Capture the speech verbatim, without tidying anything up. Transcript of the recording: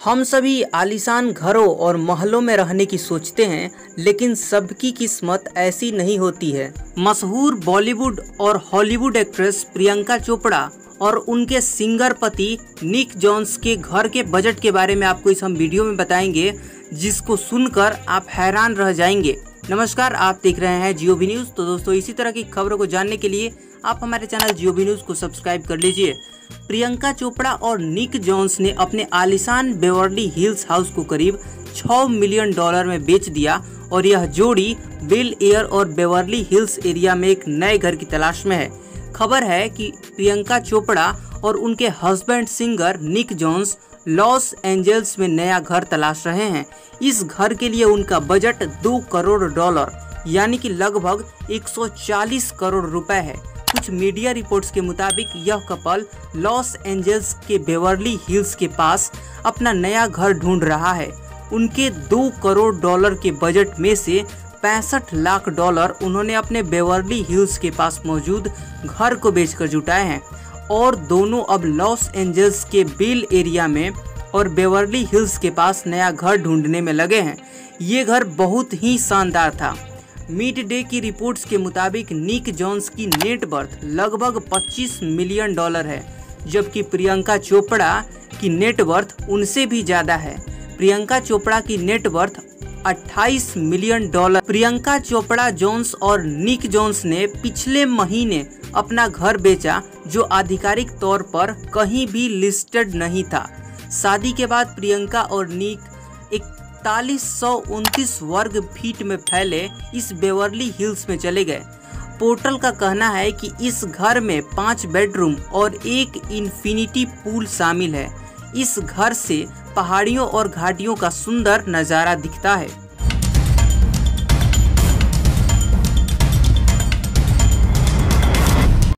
हम सभी आलीशान घरों और महलों में रहने की सोचते हैं, लेकिन सबकी किस्मत ऐसी नहीं होती है। मशहूर बॉलीवुड और हॉलीवुड एक्ट्रेस प्रियंका चोपड़ा और उनके सिंगर पति निक जोन्स के घर के बजट के बारे में आपको इस हम वीडियो में बताएंगे, जिसको सुनकर आप हैरान रह जाएंगे। नमस्कार, आप देख रहे हैं जियो बी न्यूज़। तो दोस्तों, इसी तरह की खबरों को जानने के लिए आप हमारे चैनल जियो बी न्यूज़ को सब्सक्राइब कर लीजिए। प्रियंका चोपड़ा और निक जोन्स ने अपने आलीशान बेवर्ली हिल्स हाउस को करीब छह मिलियन डॉलर में बेच दिया और यह जोड़ी बेल एयर और बेवर्ली हिल्स एरिया में एक नए घर की तलाश में है। खबर है कि प्रियंका चोपड़ा और उनके husband singer Nick Jonas Los Angeles में नया घर तलाश रहे हैं। इस घर के लिए उनका बजट दो करोड़ डॉलर यानी कि लगभग एक सौ चालीस करोड़ रुपए है। कुछ मीडिया रिपोर्ट्स के मुताबिक यह कपल लॉस एंजल्स के बेवर्ली हिल्स के पास अपना नया घर ढूंढ रहा है। उनके दो करोड़ डॉलर के बजट में से पैंसठ लाख डॉलर उन्होंने अपने बेवर्ली हिल्स के पास मौजूद घर को बेचकर जुटाए हैं और दोनों अब लॉस एंजल्स के बेल एरिया में और बेवर्ली हिल्स के पास नया घर ढूंढने में लगे हैं। ये घर बहुत ही शानदार था। मिड डे की रिपोर्ट्स के मुताबिक निक जोन्स की नेट वर्थ लगभग पच्चीस मिलियन डॉलर है, जबकि प्रियंका चोपड़ा की नेट वर्थ उनसे भी ज़्यादा है। प्रियंका चोपड़ा की नेट वर्थ अट्ठाईस million dollar. Priyanka Chopra Jonas और निक जोन्स ने पिछले महीने अपना घर बेचा, जो आधिकारिक तौर पर कहीं भी लिस्टेड नहीं था। शादी के बाद प्रियंका और निक इकतालीस सौ उनतीस वर्ग फीट में फैले इस बेवर्ली हिल्स में चले गए। पोर्टल का कहना है कि इस घर में पाँच बेडरूम और एक इन्फिनिटी पूल शामिल है। इस घर से पहाड़ियों और घाटियों का सुंदर नज़ारा दिखता है।